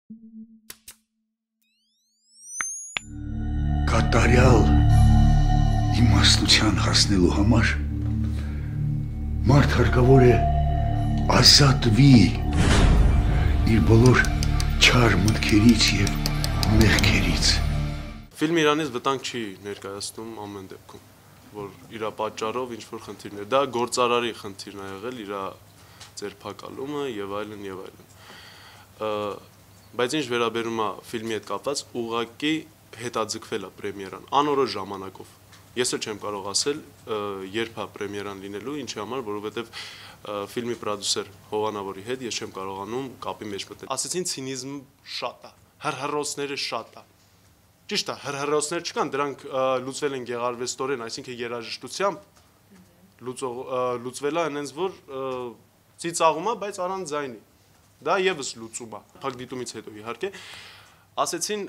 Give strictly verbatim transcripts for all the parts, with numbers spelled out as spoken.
Կատարյալ իմաստության հասնելու համար մարդ հարկավոր է ազատվի իր բոլոր չար մտքերից և մեղքերից։ Ֆիլմը իրանից վտանգ չի ներկայացնում ամեն դեպքում, որ իր պատճառով ինչ-որ խնդիրներ, դա գործարարի խնդիրն է եղել, իր ձերբակալումը և այլն և այլն։ Բայց ինչ վերաբերում է ֆիլմի հետ կապված, ուղղակի հետաձգվել է պրեմիերան, անորոշ ժամանակով։ Ես էլ չեմ կարող ասել, երբ է պրեմիերան լինելու, ինչի համար, որովհետև ֆիլմի պրոդյուսեր Հովանավորի հետ ես չեմ կարողանում կապի մեջ մտնել։ Ասեցին ցինիզմ շատ է, հրհրոսները շատ է։ Ճիշտ է, հրհրոսներ չկան, դրանք լուծվել են գեղարվեստորեն, այսինքն երաժշտությամբ լուծվել է այնպես, որ ծիծաղում է, բայց առանց ձայնի։ Դա եւս լուծում է, փակ դիտումից հետո իհարկե։ Ասեցին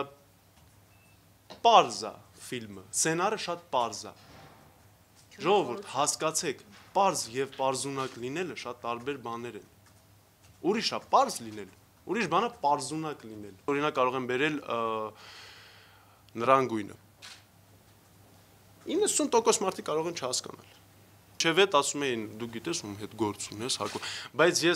պարզ է ֆիլմը, սցենարը շատ պարզ է։ Ժողովուրդ, հասկացեք, պարզ եւ պարզունակ լինելը շատ տարբեր բաներ են։ Ուրիշ է պարզ լինել, ուրիշ բան է պարզունակ լինել։ Օրինակ կարող եմ բերել նրան գույնը։ իննսուն տոկոս մարդիկ կարող են չհասկանալ։ Չեվետ ասում էին, դու գիտես ում հետ գործ ունես, բայց ես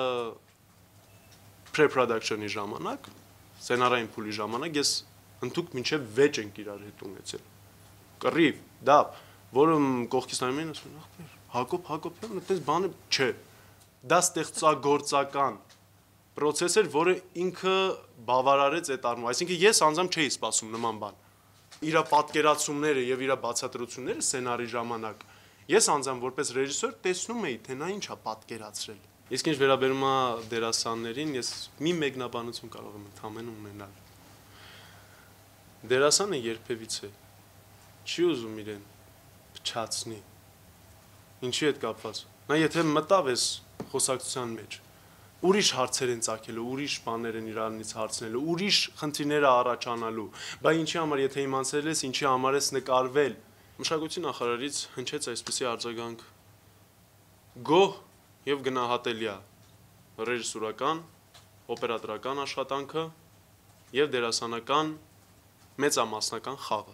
pre-production-ի ժամանակ, սցենարային փուլի ժամանակ ես ընդհուք մինչև վեճ ենք իրար հետ ունեցել։ Կռիվ, դապ, որը կողքից նայում են, ասում են, Հակոբ Հակոբյան, այդպես բանը չէ։ Դա ստեղծագործական պրոցես էր, որը ինքը բավարարեց այդ առումով։ Այսինքն ես անձամբ չէի սպասում նման բան։ Իր պատկերացումները եւ իր բացատրությունները սցենարի ժամանակ ես անձամբ որպես ռեժիսոր տեսնում էի, թե նա ինչ է պատկերացրել։ Իսկ ինչ վերաբերում է դերասաններին, ես մի մեկնաբանություն կարող եմ ընդհանրապես ունենալ։ Դերասանը երբևիցե չի ուզում իրեն փչացնի։ Ինչի հետ կապված։ Նա եթե մտավ էս խոսակցության մեջ, ուրիշ հարցեր են ծագելու, ուրիշ բաներ են իրանից հարցնելու, ուրիշ խնդիրներ առաջանալու, բայց ինչի համար եթե իմացել ես, ինչի համար ես նկարվել։ Մշակույթի նախարարից հնչեց այսպիսի արձագանք. գոհ եւ գնահատելի է ռեժիսորական, օպերատորական աշխատանքը եւ դերասանական մեծամասնական խաղը։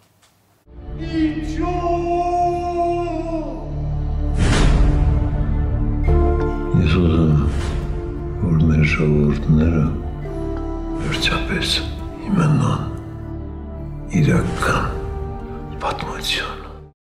Ես ուզում որ մեր ժողովուրդները վերջապես իմանան իրական պատմություն։